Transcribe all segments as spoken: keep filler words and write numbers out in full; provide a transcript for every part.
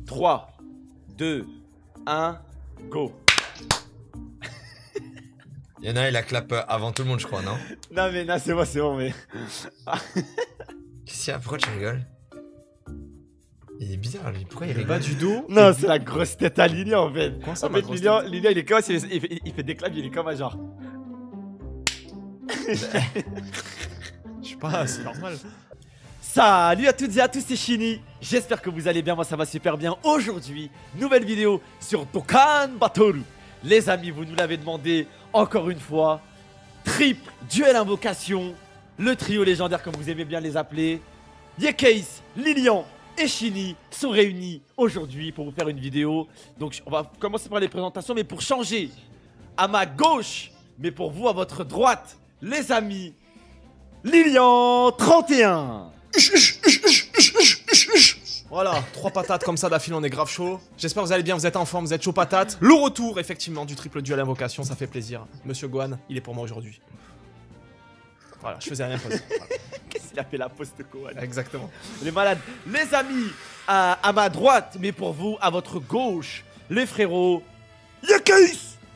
trois, deux, un, go. Il y en a, il a clap avant tout le monde, je crois, non? Non, mais non, c'est bon, c'est bon, mais. Qu'est-ce qu'il y a? Pourquoi tu rigoles? Il est bizarre, lui. Pourquoi il Le rigole? bas du dos. Non, c'est la grosse tête à Lilian en fait. Comment ça, En ma fait, grosse Lilian, tête Lilian, il est comme ça, il fait, il fait des claps, il est comme un genre. Je sais pas, c'est normal. Salut à toutes et à tous, c'est Shini. J'espère que vous allez bien, moi ça va super bien. Aujourd'hui, nouvelle vidéo sur Dokkan Battle. Les amis, vous nous l'avez demandé encore une fois. Triple duel invocation. Le trio légendaire comme vous aimez bien les appeler. Yekeis, Lilian et Shini sont réunis aujourd'hui pour vous faire une vidéo. Donc on va commencer par les présentations, mais pour changer, à ma gauche, mais pour vous à votre droite, les amis, Lilian trente et un. Voilà, trois patates comme ça d'affilée, on est grave chaud. J'espère que vous allez bien, vous êtes en forme, vous êtes chaud patate. Le retour, effectivement, du triple duel invocation, ça fait plaisir. Monsieur Gohan, il est pour moi aujourd'hui. Voilà, je faisais rien pause. Voilà. Qu'est-ce qu'il a fait la poste Kohan? Exactement. Les malades. Les amis, à, à ma droite, mais pour vous, à votre gauche, les frérots, Yekeis.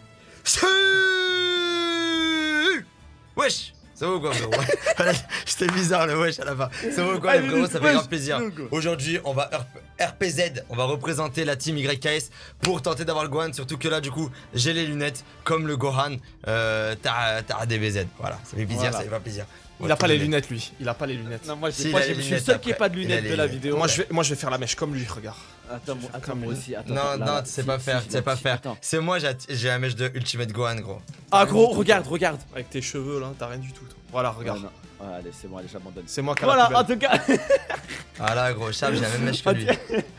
Wesh! Ça va ou quoi, frérot? C'était bizarre le wesh à la fin. Ça va ou quoi, Allez, les frérots? Ça fait wesh, grave plaisir. go, go. Aujourd'hui, on va R P Z, on va représenter la team Y K S pour tenter d'avoir le Gohan. Surtout que là, du coup, j'ai les lunettes comme le Gohan. Euh, T'as D B Z. Voilà, ça fait plaisir, Voilà. ça fait pas plaisir. Il a pas les lunettes, lui. Il a pas les lunettes. Non, moi, Si, j'ai il pas- a les je suis le lunettes seul qui n'ai après. pas de Il a lunettes les de la lunettes. vidéo. Moi je, vais, moi, je vais faire la mèche comme lui, regarde. Attends, moi, attends, comme moi lui. aussi. Attends, Non, attends, là, non, là, tu sais si, pas si, faire, si, tu sais pas si, faire. attends. C'est moi, j'ai j'ai la mèche de Ultimate Gohan, gros. Ah, gros, regarde, regarde. Avec tes cheveux là, t'as rien du tout. Toi. Voilà, regarde. Ouais, non. Ouais, allez, c'est bon, allez, j'abandonne. C'est moi qui ai Voilà, la en plus tout cas. Ah là, gros, Chab, j'ai la même mèche que lui.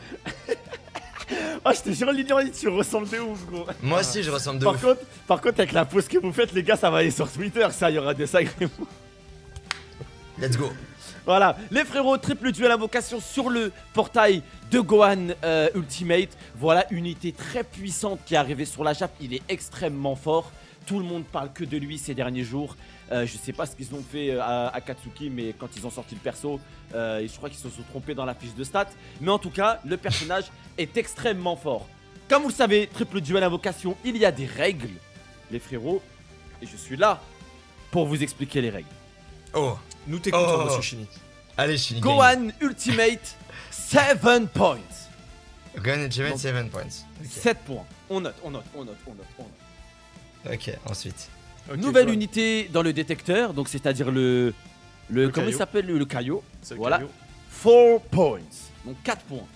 Ah, je te jure, Lilian, tu ressembles de ouf, gros. Moi aussi, je ressemble de Par ouf. contre, par contre, avec la pause que vous faites, les gars, ça va aller sur Twitter, ça, il y aura des sacrés mots. Let's go. Voilà, les frérots, triple duel invocation sur le portail de Gohan euh, Ultimate. Voilà, unité très puissante qui est arrivée sur la chape. Il est extrêmement fort. Tout le monde parle que de lui ces derniers jours. Euh, je sais pas ce qu'ils ont fait euh, à Akatsuki, mais quand ils ont sorti le perso, euh, je crois qu'ils se sont trompés dans la fiche de stats. Mais en tout cas, le personnage est extrêmement fort. Comme vous le savez, triple duel invocation, il y a des règles, les frérots. Et je suis là pour vous expliquer les règles. Oh, Nous t'écoutons, Oh. monsieur Shini. allez, Shinigami. Gohan Ultimate, sept points. Gohan Ultimate, Donc- sept points. Ok. sept points. On note, on note, on note, on note, on note. Ok, ensuite. Ok, Nouvelle Gohan. unité dans le détecteur, donc c'est-à-dire le... Le, Le comment il caillot. s'appelle le, le caillot. C'est le Voilà. caillot. four points. Donc quatre points.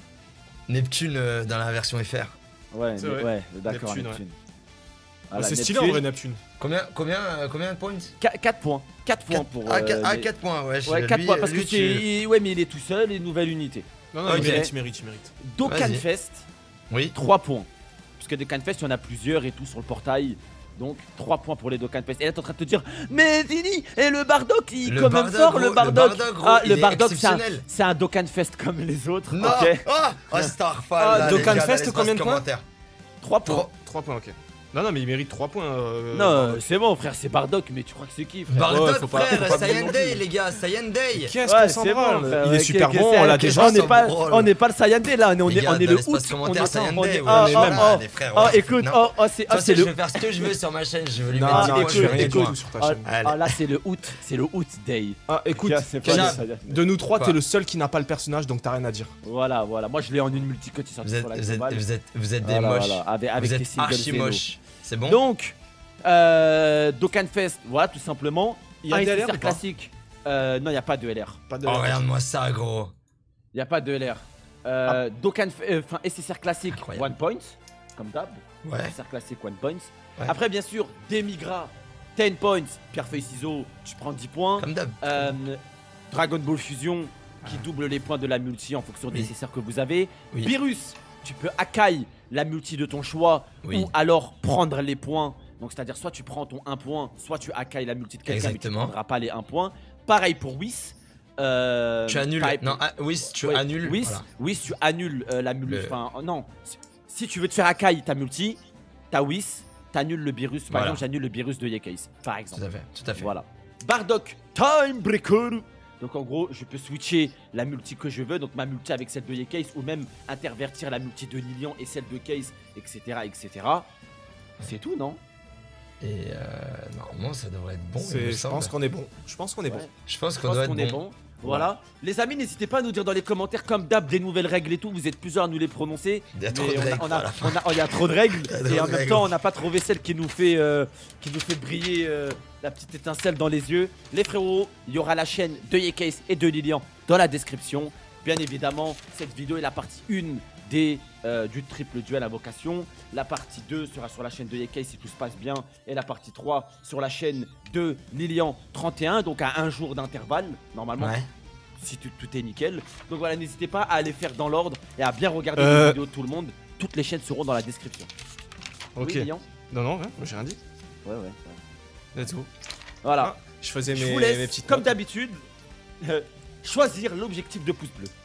Neptune euh, dans la version F R. Ouais, C'est mais- vrai. ouais, d'accord, Neptune, Neptune. Ouais, Voilà, c'est stylé en Neptune. vrai, Neptune. Combien, combien, euh, combien de points? quatre points. quatre points pour... Ah, euh, quatre, ah, les- quatre points, ouais. Ouais, je- quatre lui, points, parce lui, que tu- c'est... Ouais, mais il est tout seul et nouvelle unité. Non, non, Ok. il mérite, il mérite, il mérite. Dokkan Vas-y. Fest, Oui. trois points. Parce que Dokkan Fest, il y en a plusieurs et tout sur le portail. Donc trois points pour les Dokkan Fest. Et là, t'es en train de te dire, mais Dini, et le Bardock, il est Le quand même Bardock, fort, gros, le le Bardock. Bardock, gros, Ah, il le est Bardock, c'est un, exceptionnel. c'est un Dokkan Fest comme les autres. Non. Ok. Oh, oh Starfall. Ah, là, Dokkan les gars, dans Fest, l'espace combien de points commentaire. trois points. Trois. trois points, ok. Non, non, mais il mérite trois points. euh, Non, Bardock. c'est bon, frère, c'est Bardock, mais tu crois que c'est qui, frère? Bardock, Ouais, faut pas- frère, faut pas Saiyan non Day, plus. les gars, Saiyan Day. Qu'est-ce Ouais, qu'on s'en c'est bon, branle? frère, Il est ouais, super que- bon, que on l'a c'est- déjà. On n'est pas, branle. on n'est pas le Saiyan Day là, on est, on Les est, gars, on est dans le l'espace août. commentaire, on est- Saiyan on Day, est- ouais, ah, on est ah, même. ah, les frères, ah, ouais, écoute, non. oh, oh, c'est, ah, Toi, c'est je le. vais faire ce que je veux sur ma chaîne, je veux lui Non, mettre Ah, dix non, points, écoute, je vais rien mettre du des écoute. points. tout sur ta Ah, chaîne. Allez. ah, là, c'est le août, c'est le août day. Ah, écoute, C'est pas Kena, le Saiyan. de nous trois, Quoi t'es le seul qui n'a pas le personnage, donc t'as rien à dire. Voilà, voilà. Moi, je l'ai en une multicut, il sort Vous êtes, sur la vous êtes, globale. vous êtes, vous êtes des Voilà, moches. voilà, avec, avec Vous tes êtes singles archi Zeno. moches. C'est bon? Donc, euh, Dokkan Fest, voilà, tout simplement. Il y a Un des L R S S R ou pas classique. Euh, non, il n'y a pas de L R. Pas de. Oh, regarde-moi ça, gros. Il n'y a pas de L R. Euh, Dokkan, F- euh, enfin S S R classique, Incroyable. one point, comme d'hab. Ouais. S S R classique, one point. Ouais. Après, bien sûr, Demigra, dix points. Pierre feuille ciseaux, tu prends dix points. Comme d'hab. Euh, Dragon Ball Fusion, qui double les points de la multi en fonction des Oui. S S R que vous avez. Oui. Virus, tu peux Akai la multi de ton choix, Oui. ou alors prendre les points. Donc, c'est-à-dire, soit tu prends ton un point, soit tu Akai la multi de quelqu'un, mais tu ne Exactement. prendras pas les un point. Pareil pour Whis. Euh, Tu annules. pareil- Non, ah, oui, si tu Ouais, annules. Whis, voilà. Whis, tu annules euh, la multi. Le- Enfin, euh, non. Si- Si tu veux te faire Akai ta multi, ta Whis, t'annules le virus. Par Voilà. exemple, j'annule le virus de Yekeis, par Tout exemple. à fait, tout à fait. Voilà. Bardock, Time Breaker. Donc en gros, je peux switcher la multi que je veux, donc ma multi avec celle de Ye-Case, ou même intervertir la multi de Lilian et celle de Case, et cetera, et cetera. C'est tout, non? Et euh, normalement, ça devrait être bon. il C'est- me Je semble. pense qu'on est bon. Je pense qu'on est bon. Ouais. Je pense Je qu'on pense doit qu'on être est bon. bon. Voilà. Les amis, n'hésitez pas à nous dire dans les commentaires, comme d'hab, des nouvelles règles et tout. Vous êtes plusieurs à nous les prononcer. Il y a trop mais de on a- règles. on a- voilà. on a- oh, il y a trop de règles. Il y a trop Et en de même règles. temps, on n'a pas trouvé celle qui nous fait, euh, qui nous fait briller euh, la petite étincelle dans les yeux. Les frérots, il y aura la chaîne de Ye-Case et de Lilian dans la description. Bien évidemment, cette vidéo est la partie un des, euh, du triple duel invocation. La partie deux sera sur la chaîne de Ye-Case si tout se passe bien. Et la partie trois sur la chaîne de Lilian trente et un, donc à un jour d'intervalle, normalement. Ouais. Si tout, tout est nickel. Donc voilà, n'hésitez pas à les faire dans l'ordre et à bien regarder Euh. les vidéos de tout le monde. Toutes les chaînes seront dans la description. Ok. Oui, Lilian Non, non, ouais, moi j'ai rien dit. Ouais, ouais. ouais. Let's go. Voilà. Je faisais Je mes, vous laisse, mes petites comme notes. d'habitude, euh, choisir l'objectif de pouce bleu.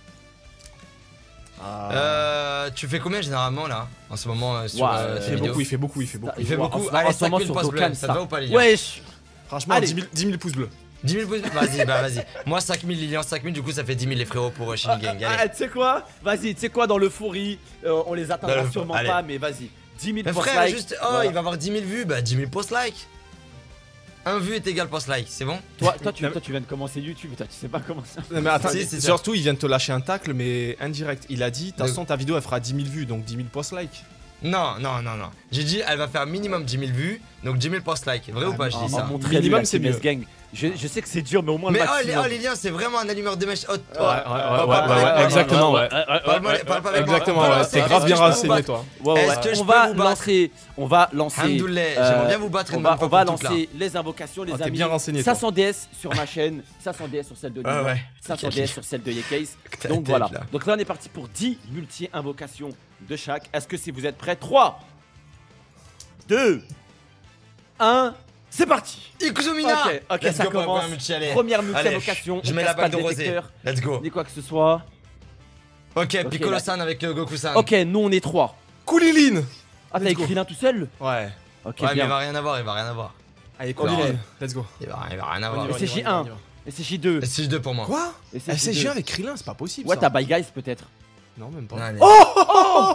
Euh, tu fais combien généralement là en ce moment euh, sur Ouais, euh, euh, Il tes fait vidéos beaucoup, il fait beaucoup, il fait beaucoup. Il fait Ouais, en beaucoup. ce- en Allez, ce moment cinq mille sur pouces Dokkan, bleus, ça ça. te va ou pas, Lilian? Wesh. Franchement, Allez. dix mille, dix mille pouces bleus. dix mille pouces. Vas-y, bah vas-y. Moi cinq mille, Lilian cinq mille, du coup ça fait dix mille les frérots pour euh, Ah, Shinigami. ah, Allez. ah, tu sais quoi? Vas-y, tu sais quoi, dans l'euphorie, euh, on les atteindra Dans le- sûrement allez. pas, mais vas-y. dix mille Mais post frère, like. juste. Oh, Voilà. il va avoir dix mille vues. Bah dix mille post-like. Un vue est égal post-like, c'est bon? Toi, toi, tu, Non, toi, tu viens de commencer YouTube, toi, tu sais pas comment ça. Non, mais attends, Si, c'est ça. surtout, il vient de te lâcher un tacle, mais indirect. Il a dit, de toute Le- façon, ta vidéo elle fera dix mille vues, donc dix mille post-like. Non, non, non, non. J'ai dit, elle va faire minimum dix mille vues, donc dix mille post-like. Vrai Ah, ou pas, je mais- dis ah, ça? mon- Montrer Minimum, la c'est T M S mieux. Gang. Je, je sais que c'est dur, mais au moins Mais le oh, maximum. oh Lilian, c'est vraiment un allumeur de mèche. Oh, oh. Ouais, ouais, ouais, ouais, ouais, exactement, ouais. Parle-moi- parle pas avec moi. Exactement, Parle- ouais. T'es Est-ce grave que bien je peux vous renseigné, battre toi. Ouais, ouais, Est-ce ouais. que je on peux va vous battre lancer, on va lancer. Alhamdoulilah, euh, j'aimerais bien vous battre On une va, bonne fois on va pour toutes, là. lancer les invocations, les Oh, t'es amis. bien renseigné, toi. cinq cents D S sur ma chaîne, cinq cents D S sur celle de Ouais, Lilian, ouais. cinq cents D S sur celle de Ye-Case. Ta Donc tête, voilà. là. Donc là, on est parti pour dix multi-invocations de chaque. Est-ce que si vous êtes prêts, trois, deux, un, c'est parti. Ikuzumina. Ok, ok, Let's ça go pour la commence. première multi, allez. Première Allez, multi-invocation. Je on mets la casse pas balle le de rosée. détecteur, Let's go. ni quoi que ce soit. Ok, Ok, Piccolo-san avec euh, Goku-san. Ok, nous on est trois. Kouliline. Ah, t'as Let's go. écrit l'un tout seul? Ouais. Ok, Ouais, mais il bien. va rien avoir, il va rien avoir. Allez, Non. Kouliline. Let's go. Il va, il va rien On avoir. y va, Et c'est on y J va, un. on y va. Et c'est J deux. S J deux pour moi. Quoi Et c'est S C G J deux. avec Krillin, c'est pas possible. Ouais, ça. t'as Bye Guys peut-être. Non, même pas. Non, allez. Oh oh oh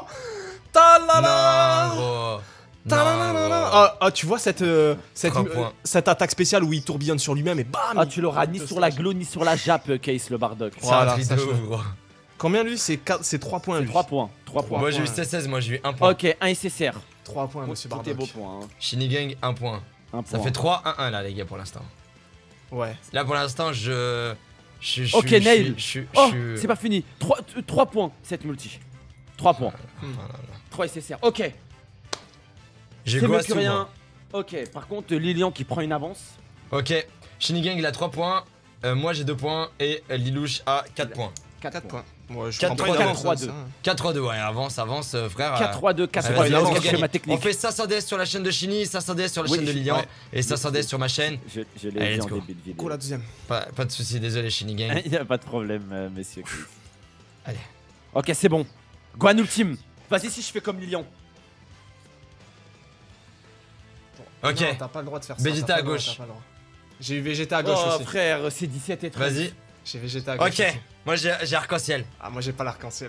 Talala Non, gros. Talala Non, gros. Ah, ah, tu vois cette, euh, cette, Trois euh, points. cette attaque spéciale où il tourbillonne sur lui-même et bam Ah, il- tu l'auras ni il te sur la slash. glow ni sur la jappe, euh, Case le Bardock. C'est Voilà, un truc de sache-le. ouf, gros. Combien lui C'est quatre- c'est trois points lui. trois points. trois points. Moi j'ai eu points. seize, moi j'ai eu un point. Ok, un S S R. trois points, monsieur Tout est beau Bardock. point. Hein. Shinigang, un point. Un Ça point. fait trois un un là, les gars, pour l'instant. Ouais. Là, pour l'instant, je. je, je Ok, je- Nail. Je, je, je, Oh, je- c'est pas fini. trois points, cette multi. trois points. trois S S R. Ok, J'ai c'est mieux Goasu, que rien. moi. Ok, par contre, Lilian qui prend une avance. Ok, Shinigang il a trois points. Euh, moi j'ai deux points. Et euh, Lilouche a quatre points. quatre quatre points. points. Moi, je quatre prends pas une trois, avance, trois ça, deux. hein. quatre trois deux, ouais, avance, avance, euh, frère. quatre trois deux, quatre Allez, trois vas-y, deux. let's avance, go, Je fais Gagné. ma On technique. fait cinq cents D S sur la chaîne de Shini, cinq cents D S sur la Oui, chaîne de je- Lilian ouais. et cinq cents D S sur ma chaîne. Je, je l'ai Allez, dit let's en go. début de vidéo. Go la deuxième. Pas, pas de soucis, désolé Shinigang. Il n'y a pas de problème, euh, messieurs. Allez. Ok, c'est bon. Gohan Ultime. Vas-y, si je fais comme Lilian. Ok. Non, t'as pas le droit de faire ça. Vegeta t'as pas à le droit, gauche. t'as pas le droit. J'ai eu Vegeta à gauche Oh, aussi. frère, c'est dix-sept et treize. Vas-y. J'ai Vegeta à gauche. Ok, aussi. moi j'ai j'ai arc-en-ciel. Ah, moi j'ai pas l'arc-en-ciel.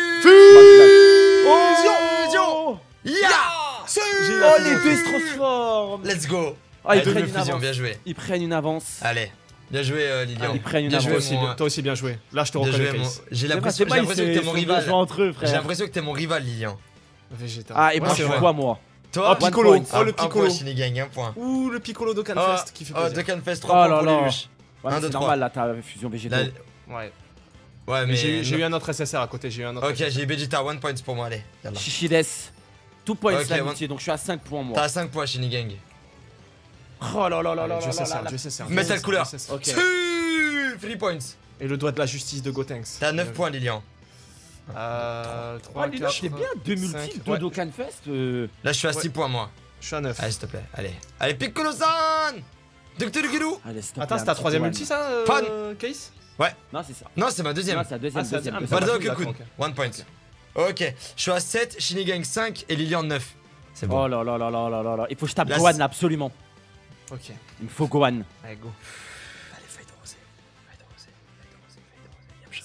Oh, Ya J'ai eu oh, la les fusion. deux ils se transforment. Let's go. Ah, ils Allez, double prennent une fusion, avance. bien joué. Ils prennent une avance. Allez, bien joué euh, Lilian. Ils prennent une bien avance. joué, Toi aussi, mon- bien- toi aussi bien joué. Là, je te bien reconnais, joué, mon- Case. J'ai C'est pas- l'impression c'est pas, j'ai l'impression ils que se- t'es mon ils sont rival. joués entre eux, J'ai frère. l'impression que t'es mon rival Lilian. Vegeta. Ah, et Ouais, moi, c'est je vrai. suis quoi, moi? Toi, Oh, Piccolo. point. Oh, un, le un point Piccolo. Shinigang, un point. Ouh, le Piccolo Oh, Dokkanfest qui fait oh plaisir. Dokkanfest, Oh trois là points pour là. Lelouch. Ouais, Un, deux, c'est trois. normal, là, t'as fusion végétaux. Là- Ouais. Ouais, Mais mais. j'ai eu- j'ai eu un autre S S R à côté. J'ai eu un autre. Ok, S S R. j'ai eu Vegeta, one point pour moi, allez. Yallah. Shishides. Tout point Ok, l'amitié, donc je suis à cinq points, moi. T'as cinq points, Shinigang. Oh là là là là Allez, là Dieu là sait là ça, là. Dieu sait ça. Metal Dieu couleur. sait ça. Ok. three points. Et le doigt de la justice de Gotenks. T'as neuf points, Lilian. Euh. Oh, trois, Lilo, c'est quatre, bien, deux multi, cinq, deux ouais. Dokkanfest. euh, Là, je suis à Ouais. six points, moi. Je suis à neuf. Allez, s'il te plaît, allez. Allez, Piccolo-san docteur Gilou. Allez, stop. Attends, c'est ta troisième multi ça euh, Fan. Case. Non, c'est ça. Non, c'est ma deuxième. Non, c'est la deuxième, Ah, c'est la deuxième, deuxième. deuxième. Bah, Bardock d'accord, Kun, one point. Ok, je suis à sept, Shinigang cinq et Lilian neuf. C'est bon. Oh là là là là là là là. Il faut que je tape Là, Gohan c'est- là, absolument. Ok. Il me faut Gohan. Allez, go. Allez, feuille de rosée. Feuille de rosée.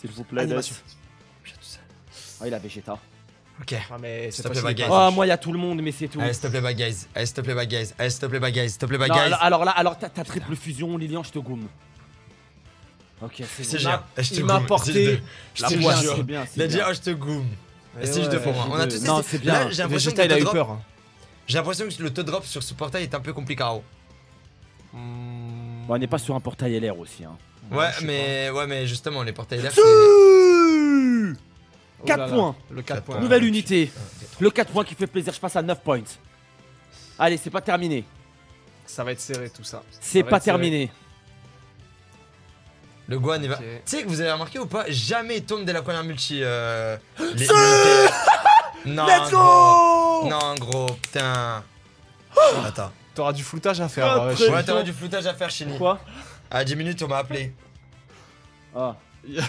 S'il vous plaît, Animation. laisse. Je suis tout seul. Ah, il a Vegeta. Ok. Ah, mais S'il c'est te plaît, pas bad guys. Oh, moi, il y a tout le monde, mais c'est tout. Allez, s'il te plaît, bad guys. Allez, s'il te plaît, bad guys. Allez, s'il te plaît, bad guys. S'il te plaît, bad Non, guys. alors, alors là, alors t'as t'as triple fusion, Lilian, je te goum. Ok, c'est C'est bon. géant. Je te il m'a goum. porté C'est deux. Je la te poisse. jure. C'est bien, c'est Il a dit, bien. oh, je te goum. Eh C'est juste ouais, deux pour moi. On a tous Non, essayé. c'est bien. Là, j'ai l'impression que Vegeta, il a le eu drop- peur. hein. J'ai l'impression que le te drop sur ce portail est un peu compliqué. Hmm, Bon, on n'est pas sur un portail L R aussi. Hein. Ouais, je sais mais ouais, mais justement, les portails là, c'est. Oh quatre là là, points. Le quatre points. Nouvelle ouais. unité. Le quatre points qui fait plaisir, je passe à neuf points. Allez, c'est pas terminé. Ça va être serré tout ça. C'est Ça va pas être serré. terminé. Le Guan, il va. Ok. Tu sais que vous avez remarqué ou pas, jamais il tombe dès la première multi. Euh... les- Si l'unité. Non, Let's gros. go. Non, gros, putain. Attends. T'auras du floutage à faire. Ah, ouais, très je- Ouais, t'aurais du floutage à faire, Chini. Quoi À dix minutes, on m'a appelé. Ah,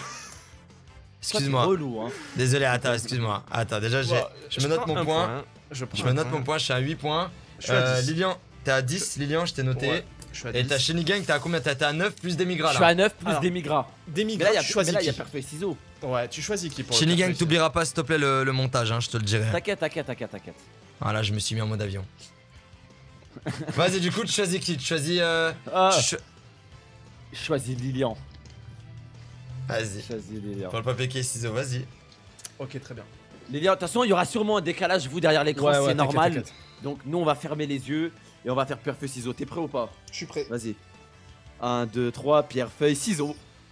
Excuse-moi. c'est relou, hein. Désolé, attends, excuse-moi. Attends, déjà, j'ai- Bon, je me note prends mon un point. hein. Je, prends Je un me note point. mon point, je suis à huit points. Je suis à Euh, dix. Lilian, t'es à dix. Lilian, je t'ai noté. Ouais, je suis à Et dix. ta Chini Gang, t'es à combien? T'es à neuf plus des Je migras suis là. à neuf plus Alors, des migras. Des Mais là, migrants, il y a, tu choisis mais là, il y a qui Perfect Ciseaux. Ouais, tu choisis qui pour le Chini Gang, Perfect t'oublieras pas s'il te plaît le, le montage, hein, je te le dirai. T'inquiète, t'inquiète, t'inquiète, t'inquiète. Voilà, je me suis mis en mode avion. Vas-y, du coup, tu choisis qui? Tu choisis. Euh... Ah, tu cho- je choisis Lilian. Vas-y. Je choisis Lilian. Pour le papier qui ciseaux, vas-y. Ok, très bien. Lilian, de toute façon, il y aura sûrement un décalage, vous, derrière l'écran, Ouais, c'est ouais, t'inquiète, normal. t'inquiète. Donc, nous, on va fermer les yeux et on va faire pierre, feuille, ciseaux. T'es prêt ou pas? Je suis prêt. Vas-y. un, deux, trois, pierre, feuille, ciseaux.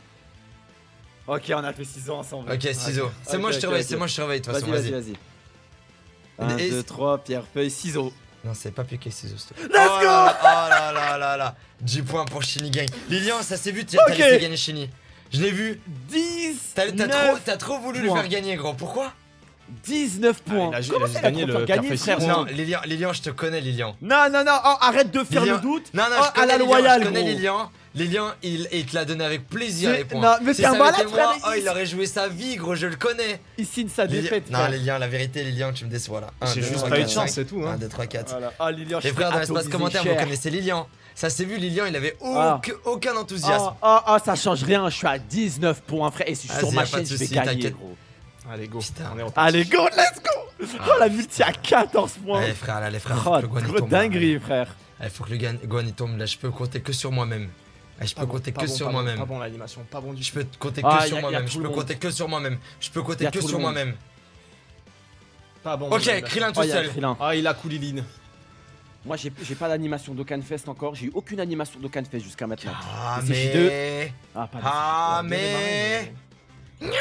Ok, on a fait ciseaux ensemble. Ok, ciseaux. C'est Ok, moi, je ok, surveille, ok. c'est moi, je surveille, de toute Vas-y, façon, vas-y, vas-y. vas-y. un, Et- deux, trois, pierre, feuille, ciseaux. Non, c'est papier qui ciseaux, s'il te plaît. Let's oh go. là là, oh là là là là. dix points pour Chini Gang. Lilian, ça s'est vu, t'as Ok. t'as laissé gagner Chini. Je l'ai vu. dix, T'as t'as neuf, trop, t'as trop voulu le points. faire gagner, gros. Pourquoi? dix-neuf points. il a- il a Comment juste ça, il a gagné trop le fait gagner, Pierre frère? Feuille, Non, Lilian, Lilian, je te connais, Lilian. Non, non, non, oh, arrête de faire Lilian- le doute. Non, non, Oh, je à connais la Lilian, loyale, je connais gros. Lilian. Lilian, il, il te l'a donné avec plaisir, C'est- les points. non, mais Si t'es un ça avait malade, été moi, frère, oh, il- il aurait joué sa vie, gros, je le connais. Il signe sa Lilian- défaite, Non, frère. Lilian, la vérité, Lilian, tu me déçois là. Un, J'ai deux, juste trois, pas eu de quatre, chance, cinq. c'est tout. un, Hein. deux, trois, quatre. Voilà. Ah, Lilian, je Les suis frères dans l'espace atomisé, commentaire, vous cher. connaissez Lilian. Ça s'est vu, Lilian, il avait Ah. aucun, aucun enthousiasme. Ah, ah, ah, ça change rien, je suis à dix-neuf points, frère. Et si je suis sur Vas-y, ma y a pas de chaîne, je vais souci, gagner, t'inquiète. gros. Allez, go. Putain. On est reparti. Allez, go, let's go. Ah. Oh, la multi à quatorze points. Allez, frère, là, les frères, Oh, faut que le Guan il gros tombe. là. dinguerie, frère. Il faut que le Guan Guan, il tombe là, je peux compter que sur moi-même. Eh, Je Pas peux bon, compter pas que bon, sur pas bon, moi-même. Pas bon l'animation, pas bon du Je tout. peux compter que Ah, y a- sur y a moi-même. tout Je le peux monde. compter que sur moi-même. Je peux Y compter a que tout le sur monde. moi-même. Pas bon. Ok, l'animation. Krillin tout Oh, y a seul. Krillin. Ah, il a Kouliline. Moi, j'ai j'ai pas d'animation d'Okanfest encore. J'ai eu aucune animation d'Okanfest jusqu'à maintenant. Ah, Et c'est J deux. mais. Ah, pas de Ah, Bien mais. démarré,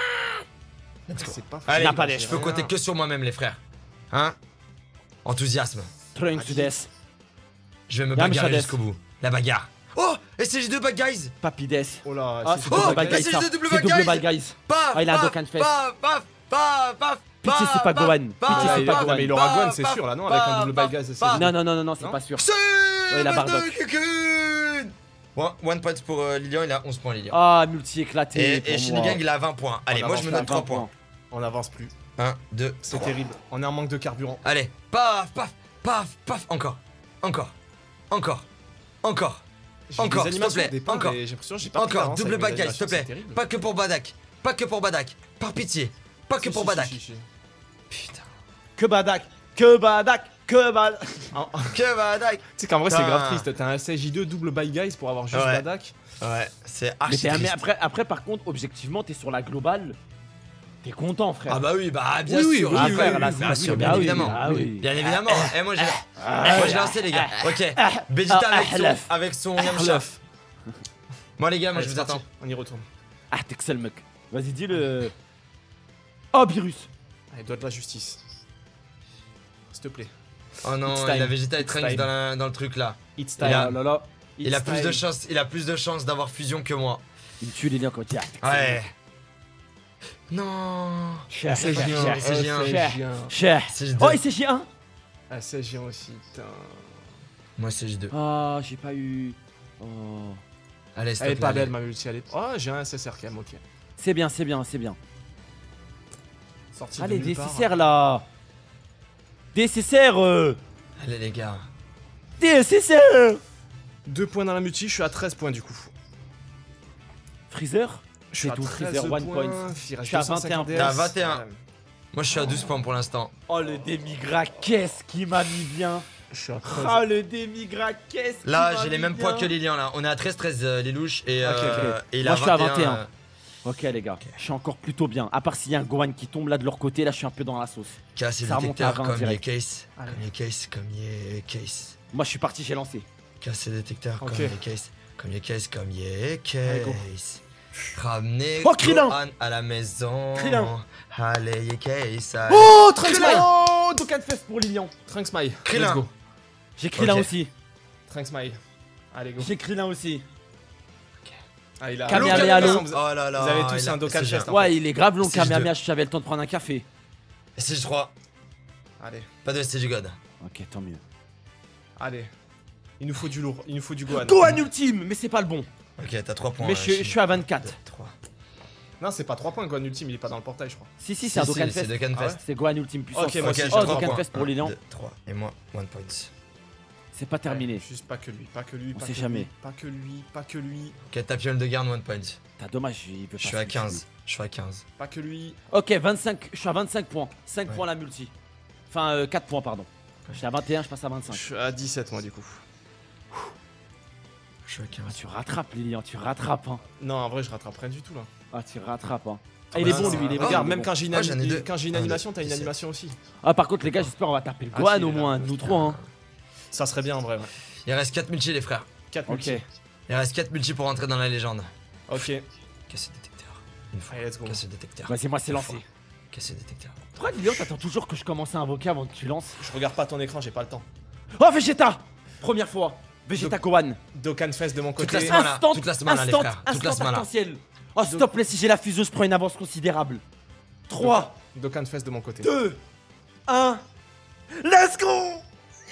Let's go. C'est pas Allez, Il a pas je d'air. peux compter que sur moi-même, les frères. Hein? Enthousiasme. Trunks to Death. Je vais me Yam bagarrer Shades. jusqu'au bout. La bagarre. Oh! S C J deux bad guys! Papi Death. Oh là, Ah, c'est c'est Oh, double bad mais guys, c'est ça. le double C'est bad double guys. bad guys. Paf! Ah, il a un paf, Dokkan Fest. Paf! Paf! Paf! Paf! Pitié, c'est pas paf, Gohan. paf, Pitié, c'est pas paf, Gohan. mais il aura paf, Gohan, c'est paf, sûr, là, non, avec un double paf, bad guys, c'est paf. Non, non, non, non, non, c'est Non pas sûr. C'est Ouais, la Madame Bardock. Kukun. One, one point pour euh, Lilian, il a onze points, Lilian. Ah, multi éclaté. et pour et moi. Shinigang, il a vingt points. Allez, On moi je avance me pas, note trois vingt points. On n'avance plus. un, deux, C'est trois. terrible. On est en manque de carburant. Allez, paf, paf, paf, paf, encore, encore, encore, encore, J'ai Encore, des s'il te animations plaît, au départ, encore. mais j'ai l'impression que j'ai pas pris encore, d'avance double avec mes bad guys, s'il te animations, plaît. c'est terrible. Pas que pour Badak, pas que pour Badak, par pitié, pas que Si, pour si, Badak. si, si, si. Putain, Que Badak. Que Badak. Que Badak. En- en- que Badak. Tu sais qu'en vrai, c'est Putain. grave triste. T'as un S S J deux double bad guys pour avoir juste Ouais. Badak. Ouais, c'est Mais, archi t'es- mais triste. après, après, par contre, objectivement, t'es sur la globale. T'es content, frère. Ah bah oui, bah bien Oui, oui, sûr, oui, Ah, oui, frère, oui, là, oui, c'est bien sûr, sûr, bah bien oui, évidemment. ah oui. Bien évidemment. Et moi j'ai Ah, moi j'ai lancé les gars. Ok. Vegeta Ah, avec son Lef. avec son Yamcha. Bluff. Moi les gars, moi Allez, je vous c'est parti. attends. On y retourne. Ah, t'excelles, mec. Vas-y, dis le. Oh, virus. Allez, doigt de la justice. S'il te plaît. Oh non, It's il a time. Vegeta et It's Trunks time. dans, la- dans le truc là. It's Il a- time. Oh là là. Il a It's plus de time. chance, il a plus de chance d'avoir fusion que moi. Il me tue les liens quand il y a. Ouais. Non. Cher, S S J cher, un, cher, S S J un. cher, S S J un. cher. S S J deux. Oh, il s'est J un. S S J un aussi, putain. Moi c'est J deux. Ah, j'ai pas eu. Oh. Allez, stop. Elle est pas là, belle allez. ma multi, elle est. Oh, j'ai un S S R quand même, ok. C'est bien, c'est bien, c'est bien. Sorti Allez, de nulle part. nécessaire là. Nécessaire. Euh... Allez les gars. Nécessaire. Deux points dans la multi, je suis à treize points du coup. Freezer. Je suis à tout, treize Freezer, one points. point. Il reste Je suis à deux cent cinquante vingt et un. D S. T'es à vingt et un. Ouais. Moi, je suis à douze points pour l'instant. Oh, le démigra, qu'est-ce qui m'a mis bien. Je suis à treize. Ah, le démigra, qu'est-ce qui Là, m'a j'ai les mis mêmes bien. points que Lilian là. On est à treize treize euh, les louches et, Ok, euh, ok. et il Moi, a je suis à vingt et un. vingt et un. euh, Ok, les gars, je suis encore plutôt bien. À part s'il y a un Gohan qui tombe là de leur côté, là, je suis un peu dans la sauce. Casse les Ça remonte à détecteurs vingt comme les direct. cases. Allez. Comme les cases, comme les cases. Moi, je suis parti, j'ai lancé. Casse les détecteurs Ok. comme les cases. Comme les cases, comme les Allez, go. cases. Ramenez Oh, Krillin. Gohan à la maison. Krillin. Allez, les cases. allez. Oh, Trunks Smile. Oh, Dokkan Fest pour Lilian. Trunks Smile. Krillin. Let's go. J'ai Krillin Ok. aussi. Trunks Smile. Allez, go. J'ai Krillin aussi. Ah, il a. Kamehameha Vous- long. vous- Oh là là. Vous avez tous il a- un Dokkan c'est Fest, bien. hein. Ouais, il est grave long, S T J deux. Kamehameha, j'avais le temps de prendre un café. S T J trois. Allez, Pas de S T J God. Ok, tant mieux. allez. Il nous faut du lourd. Il nous faut du Gohan. Gohan ultime, mais c'est pas le bon. Ok, t'as trois points. Mais euh, je, je Chine. suis à vingt-quatre. deux, trois. Non, c'est pas trois points. Gohan Ultime, il est pas dans le portail, je crois. Si, si, Si, c'est un si, Dokkan c'est Fest. Dokkan Ah ouais Fest. C'est Gohan ultime puissance. Ok, moi aussi, Ok, j'ai j'ai Oh, trois Dokkan points. Fest pour Lilian. deux, trois. Et moi, one point. C'est pas terminé. Ouais, juste pas que lui, pas que lui. On pas sait que jamais. lui, Pas que lui, pas que lui, Ok, tapiole de garde, one point. T'as dommage, il peut pas Je suis à se quinze. Je suis à quinze. pas que lui. Ok, vingt-cinq, je suis à vingt-cinq points. cinq Ouais. points la multi. Enfin, euh, quatre points, pardon. Je suis à vingt et un, je passe à Je vingt-cinq. suis à dix-sept, moi, du coup. Je suis à Ah, quinze. tu rattrapes, Lilian, tu rattrapes, hein. Non, en vrai, je rattrape rien du tout là. Ah, tu rattrapes, hein. Ah, il est bah, bon, c'est- lui, il est bon. Regarde, il est même bon. quand j'ai une, Ah, j'en ai ani- deux. quand j'ai une Un, deux, animation, t'as une dix-sept. animation aussi. Ah, par contre, les gars, j'espère on va taper le Ah, Gohan si, au il est moins, là. nous trois, hein. Ça serait bien en vrai, ouais. Il reste quatre multi, les frères. quatre Ok. multi. Il reste quatre multi pour rentrer dans la légende. Ok. Casse le détecteur. Une fois. Allez, let's go. Casse le détecteur. Vas-y, moi, c'est lancé. Casse le détecteur. Pourquoi, Lilian, t'attends toujours que je commence à invoquer avant que tu lances? Je regarde pas ton écran, j'ai pas le temps. Oh, Vegeta! Première fois. Vegeta Gohan. Dokkan Fest de mon Toute côté. la semaine. Voilà, Instant, toute la semaine, là, les instant, frères, toute la instant semaine, là. arc-en-ciel. Oh, s'il te plaît, si j'ai la fusion, je prends une avance considérable. trois, Dokkan Fest de mon côté. deux, un. Let's go!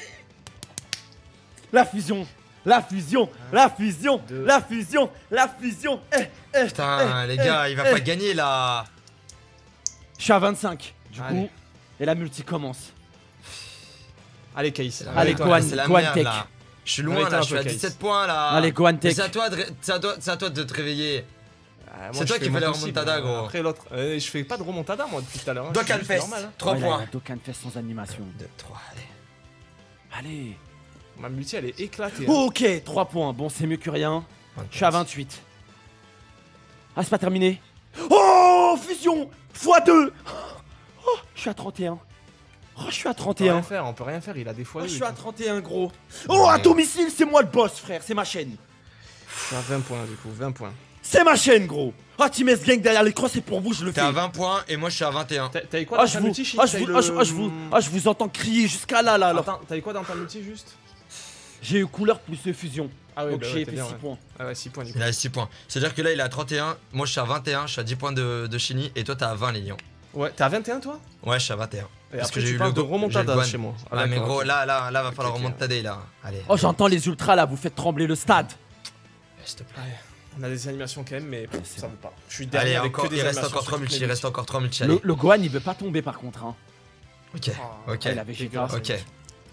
La fusion, la fusion, la fusion, deux. la fusion, la fusion. Eh, eh, Putain, eh, les eh, gars, il va eh. pas gagner là. Je suis à vingt-cinq. Du Allez. coup, et la multi commence. Allez, Case. Allez, Toi, Gohan, c'est la Gohan merde, Tech. là. Je suis loin Arrêtez là, un je suis peu, à Case. dix-sept points là. Allez, Gohan Mais Tech. C'est à toi de, c'est à toi, c'est à toi de te réveiller. Ah, moi, C'est je toi fais qui mon fais la possible, remontada, hein. gros. Après l'autre. Euh, je fais pas de remontada moi depuis tout à l'heure. hein. Dokkan C'est Fest, normal, hein. trois Ouais, là, il y a points. Dokkan Fest sans animation. deux, trois, allez. Allez. Ma multi elle est éclatée. hein. Ok, trois points. Bon, c'est mieux que rien. One Je suis à point. vingt-huit. Ah, c'est pas terminé. Oh, fusion fois deux. Oh, je suis à trente et un. Oh, je suis à On peut trente et un. rien faire, on peut rien faire, il a des fois. Oh, je lui, suis à et tout. trente et un, gros. Oh, à domicile, c'est moi le boss, frère. C'est ma chaîne. Je suis à vingt points du coup, vingt points. C'est ma chaîne, gros. Ah, Team S Gang derrière l'écran, c'est pour vous, je le T'es fais. à vingt points et moi je suis à vingt et un. T'as t'as eu quoi Ah, dans je ta vous, multi, Shin ah, je T'as vous, eu ah, je, ah, je vous, le- ah, je vous entends crier jusqu'à là, là. alors. Attends, t'as eu quoi dans ta multi juste? J'ai eu couleur plus de fusion. Ah ouais, Donc bah j'ai ouais, fait t'es bien, six ouais. points. Ah ouais, six points du coup. Il a six points. C'est-à-dire que là il est à trente et un, moi je suis à vingt et un, je suis à dix points de, de Shiny et toi t'es à vingt les lions. Ouais, t'es à vingt et un toi? Ouais, je suis à vingt et un. Et Parce après que j'ai tu eu parles le de go- remontada j'ai le Gohan. chez moi. Ah, mais d'accord, gros, ok. là, là, là va falloir ok. remontader là. Allez. Oh, j'entends les ultras là, vous faites trembler le stade. S'il te plaît. Ouais, on a des animations quand même, mais pff, c'est ça bon. veut pas. Je suis Allez, derrière avec encore, que des il reste animations encore sur trois toutes multi, mes il reste encore trois multi. Le, Allez. le Gohan, il veut pas tomber par contre. Hein. Ok, Ah, ok, Ouais, la Vegeta. dégueulasse, ok. animation.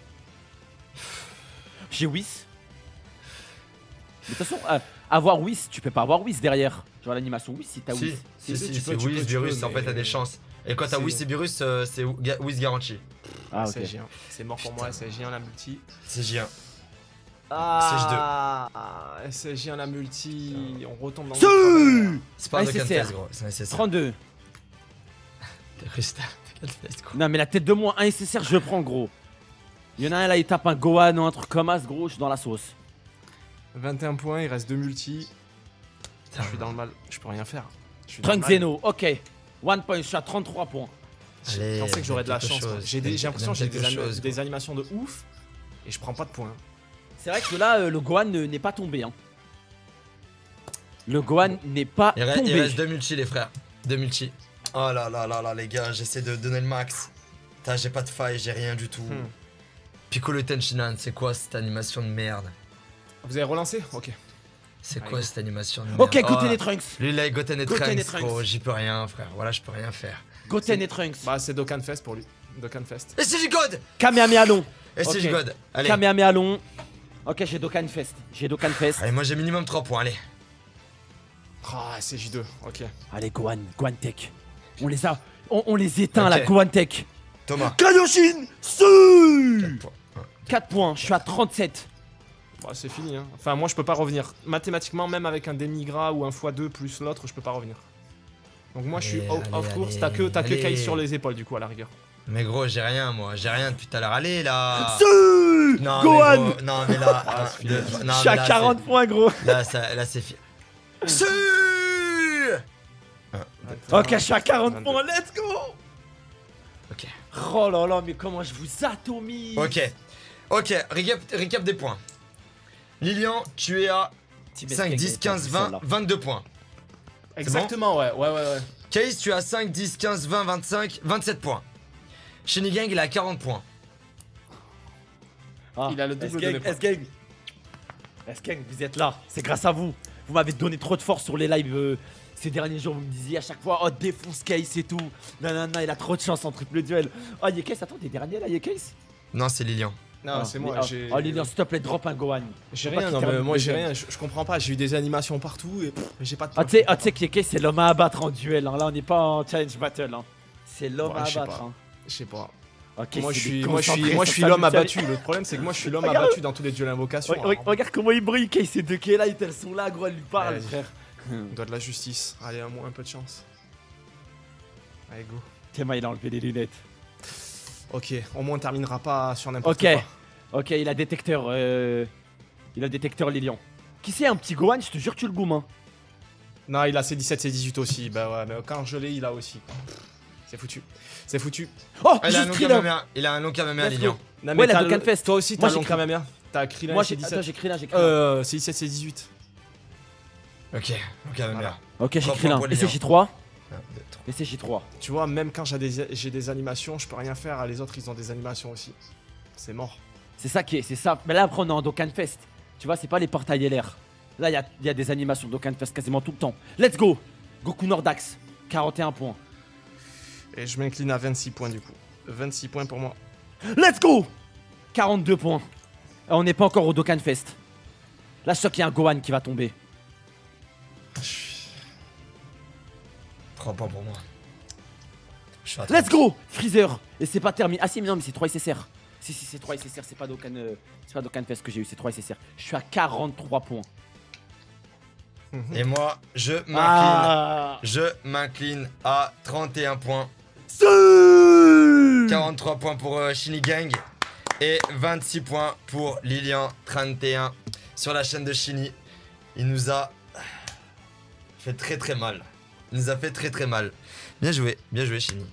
J'ai Whis. Mais de toute façon, euh, avoir Whis, tu peux pas avoir Whis derrière. Genre l'animation Whis si t'as Si, Whis. si, si, tu c'est peux, tu Whis, peux, tu virus, peux, en fait t'as mais- des chances. Et quand t'as C'est- Whis et virus, euh, c'est ga- Whis garanti. Ah, ok. S S J un. C'est mort pour moi, S S J un la multi. C'est J un. Ah, S S J un la multi. On retombe dans le Su travers. C'est pas un Ah, Dokkan nécessaire. Fest, gros, c'est nécessaire. trente-deux. T'es resté à Dokkan Fest, gros. Non, mais la tête de moi, un S S R, je le prends, gros. Il y en a un là, il tape un Gohan ou un truc comme ça, gros, je suis dans la sauce. vingt et un points, il reste deux multi. Putain. Je suis dans le mal, je peux rien faire. Je suis dans le Trunk mal. Zeno, ok. One point, je suis à trente-trois points. Je Allez, pensais que j'aurais de la quelque chance. chose, moi. J'ai des- j'ai l'impression que j'ai quelque des, ani- chose, des gros. animations de ouf et je prends pas de points. C'est vrai que là, euh, le Gohan euh, n'est pas tombé. Hein. Le Gohan n'est pas Il reste, il tombé. reste deux multi, les frères. Deux multi. Oh là là là là, les gars, j'essaie de donner le max. Putain, j'ai pas de faille, j'ai rien du tout. Hmm. Piccolo Tenshinhan, c'est quoi cette animation de merde? Vous avez relancé? Ok. C'est Allez, quoi go. cette animation de merde? Ok, Oh, Goten et Trunks. Lui là, Goten et Goten et Trunks, Trunks. gros, j'y peux rien, frère. Voilà, je peux rien faire. Goten et Trunks. Bah c'est Dokkan Fest pour lui. Dokkan Fest. Et c'est J-God! Kamehameha long. Et c'est Ok. J-God! Allez. Kamehameha long. Ok, j'ai Dokkan Fest. J'ai Dokkan Fest. Allez, moi j'ai minimum trois points, allez. Ah, C J deux, ok. Allez, Gohan, Gohan Tech. On les a. On, on les éteint Ok. là, Gohan Tech. Thomas. Kaioshin Su quatre points. Ouais. quatre points, je suis à trente-sept. Bah, c'est fini, hein. Enfin, moi, je peux pas revenir. Mathématiquement, même avec un demi-gras ou un fois deux plus l'autre, je peux pas revenir. Donc, moi, je suis Allez, out allez, of course. allez, T'as que, t'as que allez. Kai sur les épaules, du coup, à la rigueur. Mais gros, j'ai rien moi, j'ai rien depuis tout à l'heure. Allez là. Su Non, Gohan mais gros, non mais là, Ah, un, c'est fini. deux, trois- non, Je suis mais à là, quarante points, gros. c'est- Là, ça, là c'est fi- Su Ok, je suis à quarante vingt-deux. points, let's go. Ok. Oh là là, mais comment je vous atomise. Ok. Ok, récap, récap des points. Lilian, tu es à Team cinq, Escape, dix, quinze, vingt, celle-là. vingt-deux points. Exactement, ouais, ouais, ouais, ouais. Kaïs, tu es à cinq, dix, quinze, vingt, vingt-cinq, vingt-sept points. Shinigami, il est à quarante points. Ah, Il a le double de mes S-Gang, points. S-Gang. S-Gang, vous êtes là, c'est grâce à vous. Vous m'avez donné trop de force sur les lives euh, ces derniers jours. Vous me disiez à chaque fois, oh défonce Case et tout. Non, non, non, il a trop de chance en triple duel. Oh, Yekes, attends, t'es dernier là, Yekes? Non, c'est Lilian. Non, Ah, c'est mais- moi, oh, j'ai. Oh, Lilian, s'il te plaît, drop un Gohan. J'ai Faut pas rien, qu'il non, mais termine moi j'ai deuxième. rien, je, je comprends pas, j'ai eu des animations partout et pff, mais j'ai pas de Ah, points. tu sais, ah, tu sais que Yekes, c'est l'homme à abattre en duel. Hein. Là, on n'est pas en challenge battle. Hein. C'est l'homme Ouais, à je sais abattre. pas. Hein. Je sais pas. Ok, Moi je c'est suis, des moi je suis, concentrés moi je sur suis sa l'homme lutte. abattu. Le problème c'est que moi je suis l'homme Regarde. abattu dans tous les duels invocations. Re- re- Regarde comment il brille, Case, ces deux K là, elles sont là, gros, elle lui parle, Ouais, frère. On doit de la justice. Allez, à moi un peu de chance. Allez, go. Théma, il a enlevé les lunettes. Ok, au moins on terminera pas sur n'importe Ok. quoi. Ok, il a détecteur. Euh... Il a détecteur Lilian. Qui c'est un petit Gohan? Je te jure, tu le goumes. Hein. Non, il a C dix-sept, C dix-huit aussi. Bah ouais, mais quand je l'ai, il a aussi. C'est foutu. C'est foutu. Oh, Ah, il a un juste long Krillin. Kamehameha. Il a un long Kamehameha, Let's Lilian. go. Non, Ouais, la t'as Dokkan le- Fest. Toi aussi, Moi, t'as j'ai long Kamehameha. T'as Krillin Moi, et j'ai C attends, dix-sept. j'ai Krillin, j'ai Krillin. Euh, C dix-sept, C dix-huit. Ok, long Kamehameha. Ok, j'ai trois points Krillin. pour Et Lilian. c'est J trois. un, deux, trois. Et c'est J trois. Tu vois, même quand j'ai des, j'ai des animations, je peux rien faire. Les autres, ils ont des animations aussi. C'est mort. C'est ça qui est, c'est ça. Mais là, après, on est en Dokkan Fest. Tu vois, c'est pas les portails L R. Là, il y a, y a des animations Dokkan Fest quasiment tout le temps. Let's go. Goku Nordax. quarante et un points. Et je m'incline à vingt-six points du coup. vingt-six points pour moi. Let's go. quarante-deux points. Et on n'est pas encore au Dokkan Fest. Là, je sens qu'il y a un Gohan qui va tomber. trois points pour moi. Je suis à Let's trente. go. Freezer. Et c'est pas terminé. Ah si, mais non, mais c'est trois S S R. Si, si, c'est trois S S R. C'est pas Dokkan, euh, c'est pas Dokkan Fest que j'ai eu. C'est trois S S R. Je suis à quarante-trois points. Et moi, je m'incline. Ah. Je m'incline à trente et un points. Su- quarante-trois points pour euh, Shinigami et vingt-six points pour Lilian, trente et un sur la chaîne de Shini. Il nous a fait très très mal. Il nous a fait très très mal. Bien joué, bien joué Shini.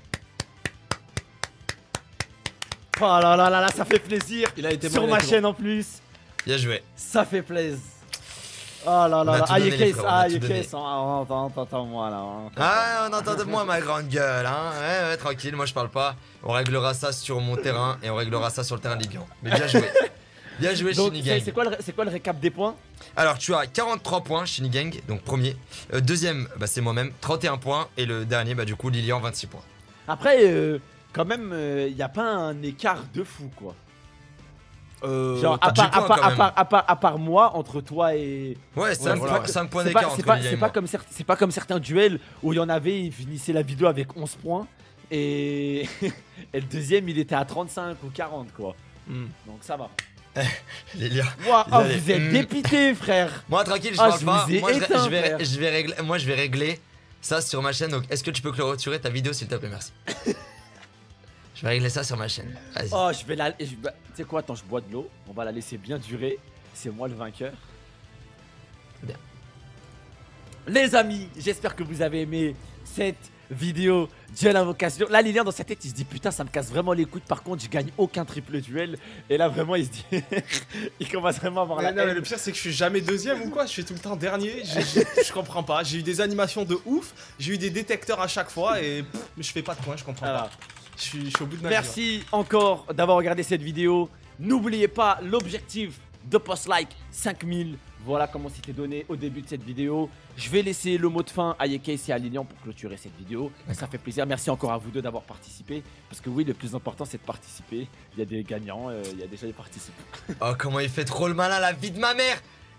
Oh là là là là, ça fait plaisir. Il a été bon, Sur il a ma été bon. chaîne en plus. Bien joué. Ça fait plaisir. Oh là On a là là. tout Ah, donné, les Yekes, frères, on a ah, tout donné. Yekes. Ah, Attends, attends, attends, moi là. hein. Ah, on entend de moi ma grande gueule, hein. Ouais, ouais, tranquille, moi je parle pas. On réglera ça sur mon terrain et on réglera ça sur le terrain Ligue un. Mais bien joué. Bien joué Donc, c'est Shinigami. c'est quoi, le- c'est quoi le récap des points? Alors tu as quarante-trois points Shinigami, donc premier. Euh, deuxième, bah, c'est moi-même, trente et un points. Et le dernier, bah du coup Lilian, vingt-six points. Après, euh, quand même, il n'y a pas un écart de fou quoi. Euh, Genre, t'as à part, dix points, à, part, quand à, même. part, à, part, à part moi, entre toi et. Ouais, c'est Ouais, voilà. cinq points C'est pas, d'écart c'est entre pas, Lilian c'est et pas moi. comme cer- c'est pas comme certains duels où il y en avait, ils finissaient la vidéo avec onze points. Et, et le deuxième, il était à trente-cinq ou quarante quoi. hmm. Donc ça va. Lilian. Ouah, Ils oh, allaient- vous êtes Mm. dépité, frère. Moi tranquille, je Ah, parle je pas. vous ai Moi je, éteint, je vais, frère. je vais régler, moi je vais régler ça sur ma chaîne. Donc est-ce que tu peux clôturer ta vidéo s'il te plaît, merci. Je vais régler ça sur ma chaîne. Vas-y. Oh, je vais la. je- bah, Tu sais quoi, attends, je bois de l'eau. On va la laisser bien durer. C'est moi le vainqueur. Bien. Les amis, j'espère que vous avez aimé cette vidéo duel invocation. Là, Lilian dans sa tête, il se dit putain, ça me casse vraiment les couilles. Par contre, je gagne aucun triple duel. Et là, vraiment, il se dit. il commence vraiment à avoir la Mais non, mais haine. le pire c'est que je suis jamais deuxième ou quoi, je suis tout le temps dernier, j'ai- j'ai- je comprends pas, j'ai eu des animations de ouf, j'ai eu des détecteurs à chaque fois et pff, je fais pas de points, je comprends Voilà. pas. Je suis, je suis au bout de ma vie. Merci encore d'avoir regardé cette vidéo. N'oubliez pas l'objectif de post-like cinq mille. Voilà comment c'était donné au début de cette vidéo. Je vais laisser le mot de fin à Yekes et à Lilian pour clôturer cette vidéo. Ça fait plaisir. Merci encore à vous deux d'avoir participé. Parce que oui, le plus important c'est de participer. Il y a des gagnants, euh, il y a déjà des participants. Oh comment il fait trop le malin, la vie de ma mère.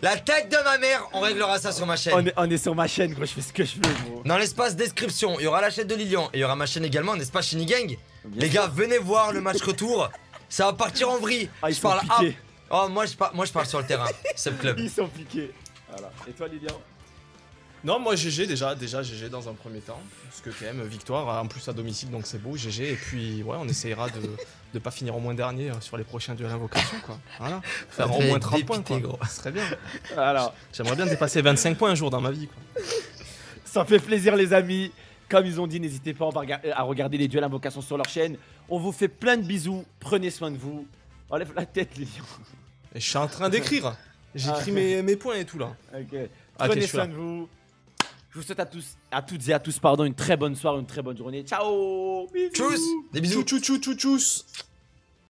La tête de ma mère, on réglera ça sur ma chaîne. On est, on est sur ma chaîne, gros, je fais ce que je veux, gros. Dans l'espace description, il y aura la chaîne de Lilian et il y aura ma chaîne également, n'est-ce pas, Shinny Gang? Bien Les sûr. gars, venez voir le match retour. Ça va partir en vrille. Ah, ils je sont parle piqués. Ah. Oh, moi je, par... moi je parle sur le terrain. C'est le club. Ils sont piqués. Voilà. Et toi, Lilian? Non, moi G G déjà, déjà G G dans un premier temps. Parce que quand même, victoire, en plus à domicile, donc c'est beau, G G. Et puis, ouais, on essayera de de pas finir au moins dernier euh, sur les prochains duels invocation, quoi. Voilà. Faire Ça au fait moins trente points, dépiter, quoi. gros. Ce serait bien. Alors, J'aimerais bien dépasser vingt-cinq points un jour dans ma vie, quoi. ça fait plaisir, les amis. Comme ils ont dit, n'hésitez pas à regarder les duels invocation sur leur chaîne. On vous fait plein de bisous. Prenez soin de vous. Enlève la tête, Lilian. Et je suis en train d'écrire. J'écris Ah. mes, mes points et tout, là. Ok. Ah, Prenez ok, je suis soin là. de vous. Je vous souhaite à tous, à toutes et à tous, pardon, une très bonne soirée, une très bonne journée. Ciao. Bisous. Tchuss. Des bisous. Tchou tchou tchou tchous.